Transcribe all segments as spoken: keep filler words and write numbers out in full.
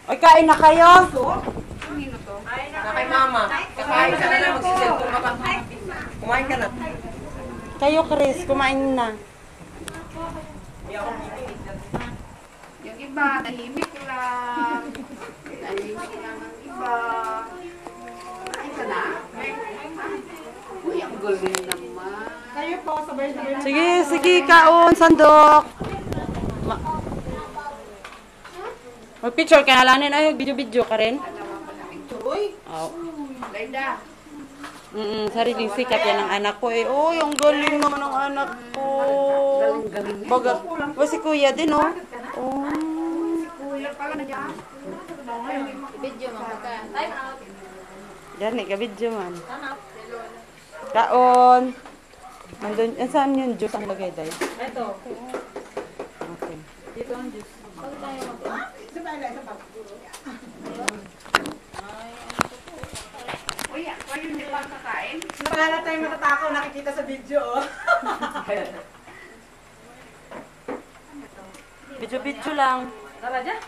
Ay, kain na kayo? Kay mama. Kakain ka na lang, magsiselfon ka pa. Kumain ka na. Kayo, Chris, kumain na. Yung iba, tahimik lang. Tahimik lang ang iba. Kumain ka na? Uy, ang galing naman. Kayo po, sabay-sabay na. Sige, sige, kaon, sandok. Ma Mag-picture ka halanin. Ay, video-video ka rin. Uy, Oh. Linda. Mm, sariling sikap yan ng anak ko eh. Uy, ang galing naman ng anak ko. Baga, o si kuya din oh. Oh. Kuya pala na dyan. Video mo ka. Time out. Yan eh, kabidyo man. Kaon. Nandun, eh, saan yung juice ang lagay, Day? Ito. Okay. Dito ang juice. Pag tayo mag- isa pa, isa pa. Uy, kayo hindi pa kakain? Wala tayong matatakaw nakikita sa video, oh. Bidyo-bidyo lang. Tara dyan.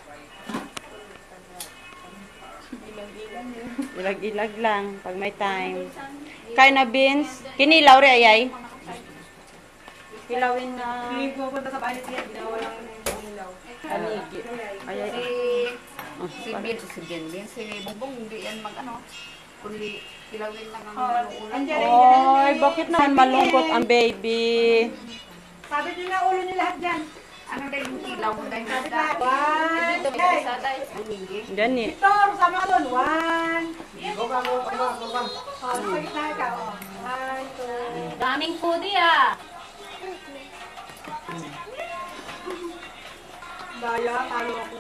Ilag-ilag lang pag may time. Kain na beans. Kinilaw rin ayay. Kilawin na. Hindi pupunta sa palit yan, ginawa lang yung ilaw. Anigi. Ayay. Si, Oh, si pa- Bin, si Bin, Bin, si Bubong, hindi yan mag ano. Kundi kilawin lang ang Oh, ulam. andyan na yun. Oy, bakit naman malungkot ang baby? Sabi niyo na ulo niyo lahat dyan. Ano na yung kilaw mo dahil Sabi isda? na, one, Dito may hey, isa tayo. Anigi. Gani. Victor, sama ka doon. One. Oh, sa gitna ka, oh. One, two. Daming foodie ah. Daya, talo ako.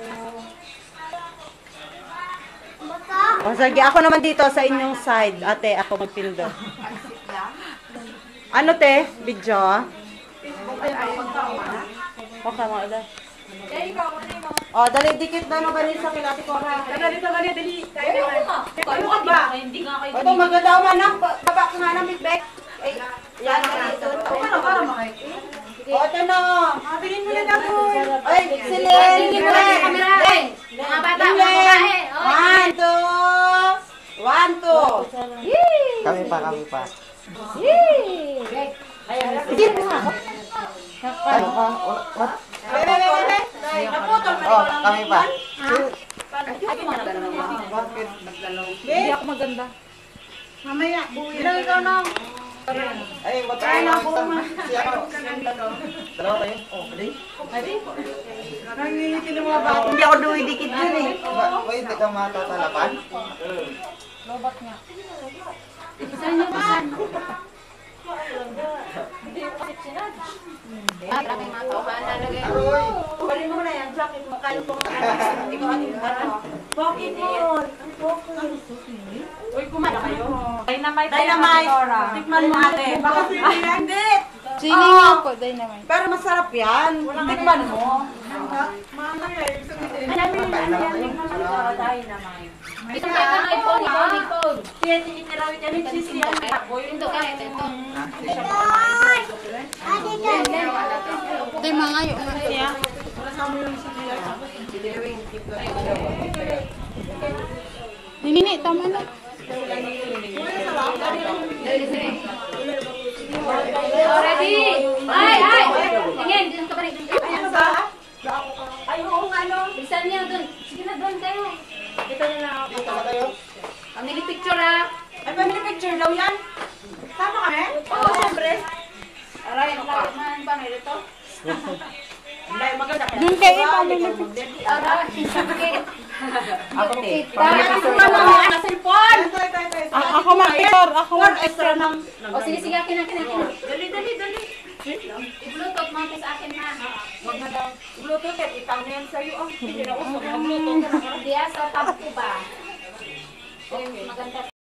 O sige, ako naman dito sa inyong side. Ate, ako magpindo. Pansit lang. Ano te? Video? Ay, ayaw mo pa. Okay, mga ila. O, dali, dikit na no ganin sa kilati ko ha. Dali, dito, dali, dali. Tayo naman. Kayo ka ba? Hindi nga kayo. Ito, maganda ako manak. Baba ka nga ng big Ay, yan, dito. Ano, para makay? O, ito na. Ah, tingin mo na dapoy. Ay, silin. Tingin mo na sa camera. Hey, mga bata, mga babae. Oh. One, two. One, two. Kami pa, kami pa. Ano pa? What? Ay, ay, ay, ay, ay. Naputol man Oh, ikaw lang. kami pa. Hindi ako maganda. Mamaya, buwi lang ikaw nang. Ay, what's up? Si ako. Dalawa tayo? Oh, bali. Nangingitin ng mga bata. Hindi ako duwidikit dun eh. Ba- Wait, hindi ka matatalapan? Lobat nga. Ah, maraming mga tao ka nalagay. Aroy! Kubalin mo na yan, jacket mo. Kaya po ikaw ang ano. Bakit mo? Uy, kumala kayo. Dynamite. Dynamite. Tikman mo ate. Baka sili yan. Hindi. Sili nga po, dynamite. Pero masarap yan. Tikman mo. Mamaya, ibig sabihin. Kain na kayo. Ito ka na iPhone, iPhone, iPhone. Kaya tinirawit yan yung cheese yan. Ito ka, ito, ito. Ito yung mga yun. Nini, tama na. Ready? Ay, ay! Tingin, dun ka pa rin. Ano ba? Ay, oo nga no. Bilisan niyo dun. Sige na, dun kayo. Dito na lang ako. Dito na tayo. Family picture ah. Ay, family picture daw yan. Tama kami? Oo, siyempre. Aray, ang lapit man pa, may ito. Ay, maganda. Doon kayo, family picture. Aray, sige. Ako, te. Family picture na mga anak cellphone. Ito, ito, ito. ito. A- Ako mag-picture. Ako mag-picture ng... O sige, sige, akin, akin, akin. Dali, dali, dali. I-bluetooth mo sa akin ha. Wag na daw. Bluetooth, eh. Ikaw na yan sa'yo. Ang hindi na usok. Ang Bluetooth na. Hindi ah, sa tab ko ba? Okay. Maganda